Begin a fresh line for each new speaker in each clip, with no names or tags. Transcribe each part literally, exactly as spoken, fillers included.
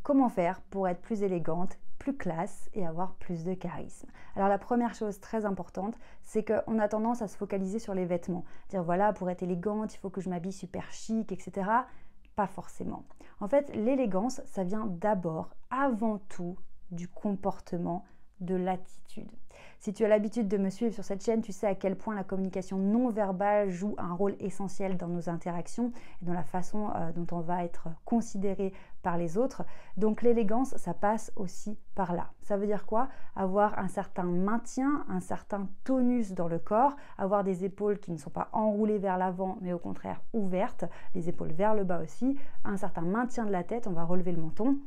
comment faire pour être plus élégante, plus classe et avoir plus de charisme. Alors la première chose très importante, c'est qu'on a tendance à se focaliser sur les vêtements. Dire voilà, pour être élégante, il faut que je m'habille super chic, et cetera. Pas forcément. En fait, l'élégance, ça vient d'abord, avant tout, du comportement, de l'attitude. Si tu as l'habitude de me suivre sur cette chaîne, tu sais à quel point la communication non verbale joue un rôle essentiel dans nos interactions et dans la façon euh, dont on va être considéré par les autres. Donc l'élégance, ça passe aussi par là. Ça veut dire quoi? Avoir un certain maintien, un certain tonus dans le corps, avoir des épaules qui ne sont pas enroulées vers l'avant, mais au contraire ouvertes, les épaules vers le bas aussi, un certain maintien de la tête, on va relever le menton,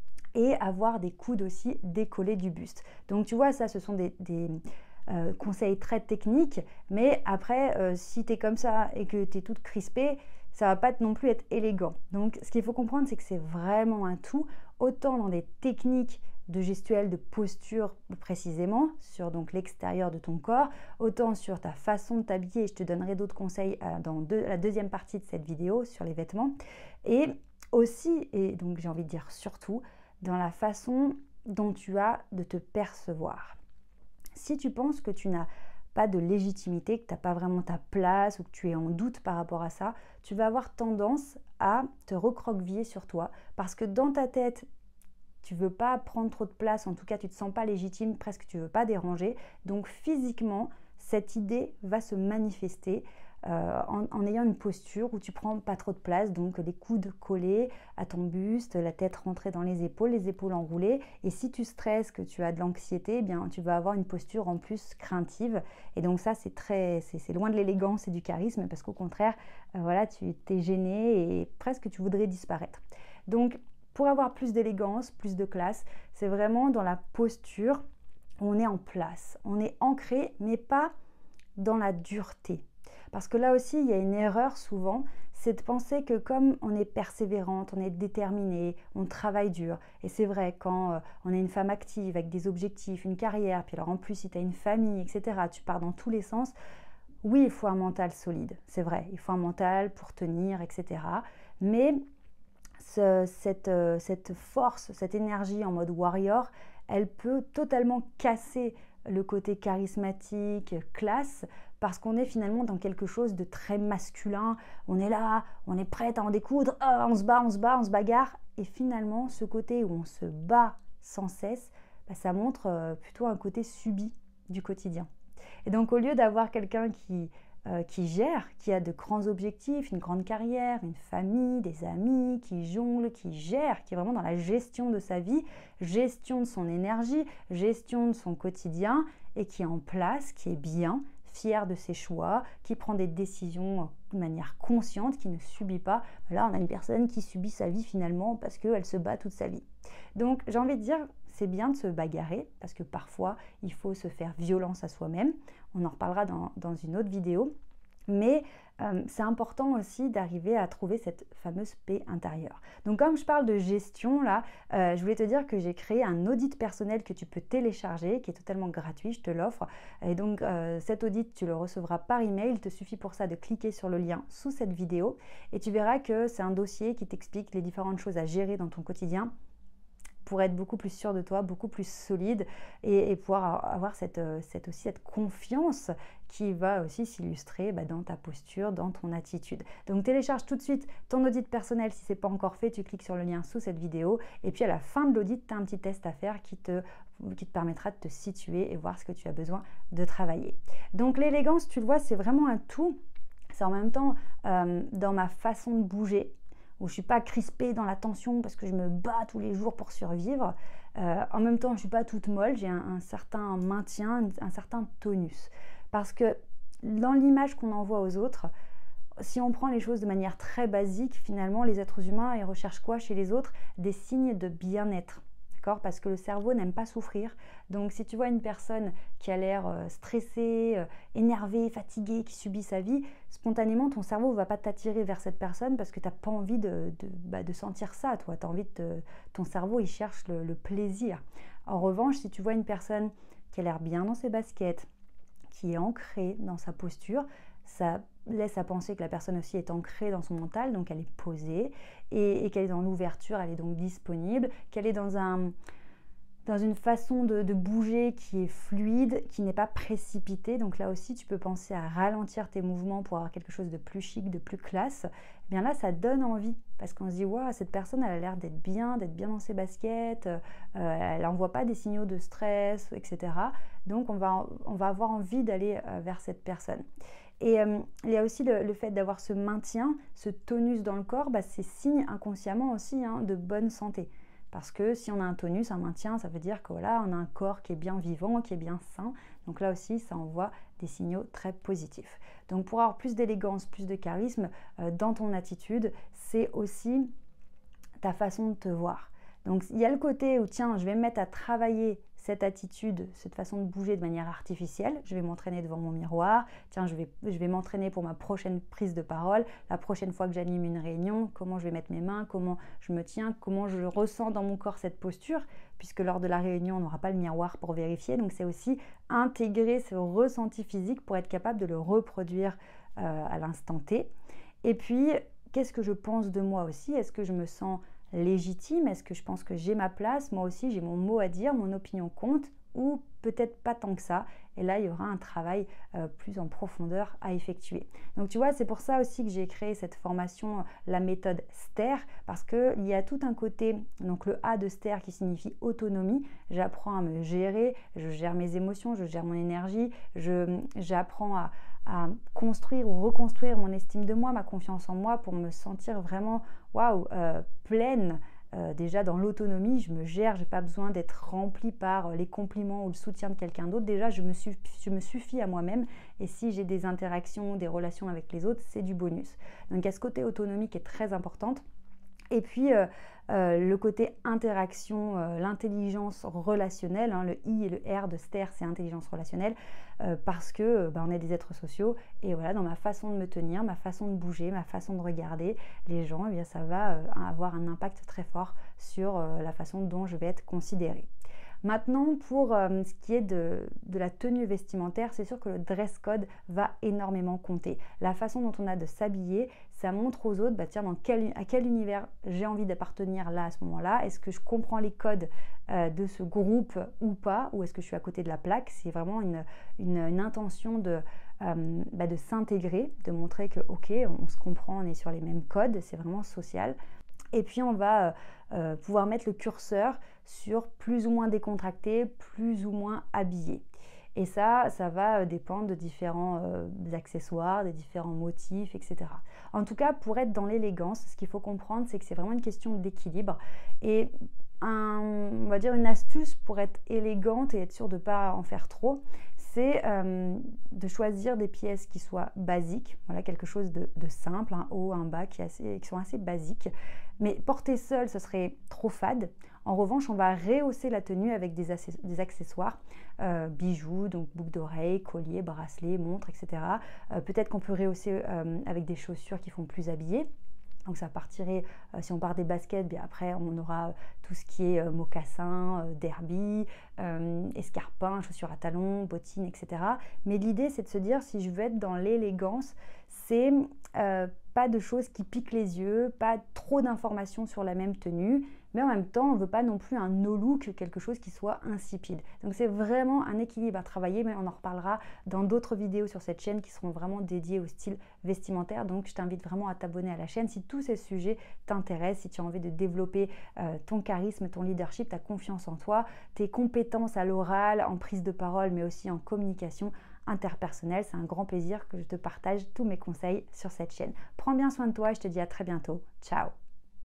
et avoir des coudes aussi décollés du buste. Donc tu vois, ça ce sont des, des euh, conseils très techniques, mais après euh, si tu es comme ça et que tu es toute crispée, ça va pas non plus être élégant. Donc ce qu'il faut comprendre, c'est que c'est vraiment un tout, autant dans des techniques de gestuelle, de posture précisément, sur donc l'extérieur de ton corps, autant sur ta façon de t'habiller, et je te donnerai d'autres conseils euh, dans deux, la deuxième partie de cette vidéo sur les vêtements, et aussi, et donc j'ai envie de dire surtout, dans la façon dont tu as de te percevoir. Si tu penses que tu n'as pas de légitimité, que tu n'as pas vraiment ta place ou que tu es en doute par rapport à ça, tu vas avoir tendance à te recroqueviller sur toi parce que dans ta tête, tu ne veux pas prendre trop de place, en tout cas tu ne te sens pas légitime, presque tu ne veux pas déranger. Donc physiquement, cette idée va se manifester Euh, en, en ayant une posture où tu prends pas trop de place, donc les coudes collés à ton buste, la tête rentrée dans les épaules, les épaules enroulées. Et si tu stresses, que tu as de l'anxiété, eh bien tu vas avoir une posture en plus craintive. Et donc ça, c'est très, c'est, c'est loin de l'élégance et du charisme, parce qu'au contraire, euh, voilà, tu t'es gêné et presque tu voudrais disparaître. Donc pour avoir plus d'élégance, plus de classe, c'est vraiment dans la posture où on est en place, on est ancré, mais pas dans la dureté. Parce que là aussi, il y a une erreur souvent, c'est de penser que comme on est persévérante, on est déterminée, on travaille dur. Et c'est vrai, quand euh, on est une femme active avec des objectifs, une carrière, puis alors en plus si tu as une famille, et cetera, tu pars dans tous les sens, oui, il faut un mental solide, c'est vrai, il faut un mental pour tenir, et cetera. Mais ce, cette, euh, cette force, cette énergie en mode warrior, elle peut totalement casser le côté charismatique, classe, parce qu'on est finalement dans quelque chose de très masculin. On est là, on est prête à en découdre, oh, on se bat, on se bat, on se bagarre. Et finalement, ce côté où on se bat sans cesse, bah, ça montre euh, plutôt un côté subi du quotidien. Et donc, au lieu d'avoir quelqu'un qui, euh, qui gère, qui a de grands objectifs, une grande carrière, une famille, des amis, qui jongle, qui gère, qui est vraiment dans la gestion de sa vie, gestion de son énergie, gestion de son quotidien, et qui est en place, qui est bien, fier de ses choix, qui prend des décisions de manière consciente, qui ne subit pas. Là, on a une personne qui subit sa vie finalement parce qu'elle se bat toute sa vie. Donc, j'ai envie de dire, c'est bien de se bagarrer parce que parfois, il faut se faire violence à soi-même. On en reparlera dans, dans une autre vidéo. Mais euh, c'est important aussi d'arriver à trouver cette fameuse paix intérieure. Donc comme je parle de gestion là, euh, je voulais te dire que j'ai créé un audit personnel que tu peux télécharger, qui est totalement gratuit, je te l'offre. Et donc euh, cet audit, tu le recevras par email. Il te suffit pour ça de cliquer sur le lien sous cette vidéo et tu verras que c'est un dossier qui t'explique les différentes choses à gérer dans ton quotidien pour être beaucoup plus sûr de toi, beaucoup plus solide et, et pouvoir avoir cette, cette, aussi cette confiance qui va aussi s'illustrer bah, dans ta posture, dans ton attitude. Donc télécharge tout de suite ton audit personnel si ce n'est pas encore fait, tu cliques sur le lien sous cette vidéo et puis à la fin de l'audit, tu as un petit test à faire qui te, qui te permettra de te situer et voir ce que tu as besoin de travailler. Donc l'élégance, tu le vois, c'est vraiment un tout. C'est en même temps euh, dans ma façon de bouger, où je ne suis pas crispée dans la tension parce que je me bats tous les jours pour survivre. Euh, en même temps, je ne suis pas toute molle, j'ai un, un certain maintien, un certain tonus. Parce que dans l'image qu'on envoie aux autres, si on prend les choses de manière très basique, finalement, les êtres humains, ils recherchent quoi chez les autres? Des signes de bien-être. Parce que le cerveau n'aime pas souffrir. Donc si tu vois une personne qui a l'air euh, stressée, euh, énervée, fatiguée, qui subit sa vie, spontanément ton cerveau ne va pas t'attirer vers cette personne parce que tu n'as pas envie de, de, bah, de sentir ça, toi. T'as envie de te, ton cerveau il cherche le, le plaisir. En revanche, si tu vois une personne qui a l'air bien dans ses baskets, qui est ancrée dans sa posture, ça laisse à penser que la personne aussi est ancrée dans son mental, donc elle est posée et, et qu'elle est dans l'ouverture, elle est donc disponible, qu'elle est dans un... dans une façon de, de bouger qui est fluide, qui n'est pas précipitée. Donc là aussi, tu peux penser à ralentir tes mouvements pour avoir quelque chose de plus chic, de plus classe. Eh bien là, ça donne envie parce qu'on se dit, waouh, cette personne, elle a l'air d'être bien, d'être bien dans ses baskets, euh, elle n'envoie pas des signaux de stress, et cetera. Donc on va, on va avoir envie d'aller euh, vers cette personne. Et euh, il y a aussi le, le fait d'avoir ce maintien, ce tonus dans le corps, bah, c'est signe inconsciemment aussi hein, de bonne santé. Parce que si on a un tonus, un maintien, ça veut dire que voilà, on a un corps qui est bien vivant, qui est bien sain. Donc là aussi, ça envoie des signaux très positifs. Donc pour avoir plus d'élégance, plus de charisme euh, dans ton attitude, c'est aussi ta façon de te voir. Donc il y a le côté où tiens, je vais me mettre à travailler cette attitude, cette façon de bouger de manière artificielle. Je vais m'entraîner devant mon miroir. Tiens, je vais, je vais m'entraîner pour ma prochaine prise de parole. La prochaine fois que j'anime une réunion, comment je vais mettre mes mains, comment je me tiens, comment je ressens dans mon corps cette posture, puisque lors de la réunion, on n'aura pas le miroir pour vérifier. Donc c'est aussi intégrer ce ressenti physique pour être capable de le reproduire euh, à l'instant T. Et puis, qu'est-ce que je pense de moi aussi? Est-ce que je me sens légitime? Est-ce que je pense que j'ai ma place? Moi aussi, j'ai mon mot à dire, mon opinion compte, ou peut-être pas tant que ça. Et là, il y aura un travail euh, plus en profondeur à effectuer. Donc, tu vois, c'est pour ça aussi que j'ai créé cette formation, la méthode S T E R, parce qu'il y a tout un côté, donc le A de S T E R qui signifie autonomie. J'apprends à me gérer, je gère mes émotions, je gère mon énergie, je, j'apprends à, à construire ou reconstruire mon estime de moi, ma confiance en moi pour me sentir vraiment, waouh, euh, pleine. Euh, déjà dans l'autonomie, je me gère, je n'ai pas besoin d'être remplie par les compliments ou le soutien de quelqu'un d'autre. Déjà, je me, suffis, je me suffis à moi-même et si j'ai des interactions, des relations avec les autres, c'est du bonus. Donc il y a ce côté autonomie qui est très importante. Et puis euh, euh, le côté interaction, euh, l'intelligence relationnelle, hein, le I et le R de S T E R, c'est intelligence relationnelle, euh, parce que euh, bah, on est des êtres sociaux et voilà, dans ma façon de me tenir, ma façon de bouger, ma façon de regarder les gens, eh bien, ça va euh, avoir un impact très fort sur euh, la façon dont je vais être considérée. Maintenant, pour euh, ce qui est de, de la tenue vestimentaire, c'est sûr que le dress code va énormément compter. La façon dont on a de s'habiller, ça montre aux autres, bah, tiens, dans quel, à quel univers j'ai envie d'appartenir là, à ce moment-là. Est-ce que je comprends les codes euh, de ce groupe ou pas? Ou est-ce que je suis à côté de la plaque? C'est vraiment une, une, une intention de, euh, bah, de s'intégrer, de montrer que, ok, on se comprend, on est sur les mêmes codes, c'est vraiment social. Et puis on va euh, euh, pouvoir mettre le curseur sur plus ou moins décontracté, plus ou moins habillé. Et ça, ça va dépendre de différents euh, accessoires, des différents motifs, et cetera. En tout cas, pour être dans l'élégance, ce qu'il faut comprendre, c'est que c'est vraiment une question d'équilibre. Et un, on va dire une astuce pour être élégante et être sûr de ne pas en faire trop, c'est euh, de choisir des pièces qui soient basiques, voilà, quelque chose de, de simple, un haut, un bas qui, assez, qui sont assez basiques. Mais porter seul, ce serait trop fade. En revanche, on va rehausser la tenue avec des, des accessoires, euh, bijoux, donc boucles d'oreilles, colliers, bracelets, montres, et cetera. Euh, peut-être qu'on peut rehausser euh, avec des chaussures qui font plus habillées. Donc ça partirait, euh, si on part des baskets, bien après on aura tout ce qui est euh, mocassin, euh, derby, euh, escarpins, chaussures à talons, bottines, et cetera. Mais l'idée c'est de se dire, si je veux être dans l'élégance, c'est euh, pas de choses qui piquent les yeux, pas trop d'informations sur la même tenue, mais en même temps on ne veut pas non plus un no look, quelque chose qui soit insipide. Donc c'est vraiment un équilibre à travailler, mais on en reparlera dans d'autres vidéos sur cette chaîne qui seront vraiment dédiées au style vestimentaire. Donc je t'invite vraiment à t'abonner à la chaîne si tous ces sujets t'intéressent, si tu as envie de développer euh, ton charisme, ton leadership, ta confiance en toi, tes compétences à l'oral, en prise de parole, mais aussi en communication interpersonnelle. C'est un grand plaisir que je te partage tous mes conseils sur cette chaîne. Prends bien soin de toi et je te dis à très bientôt. Ciao!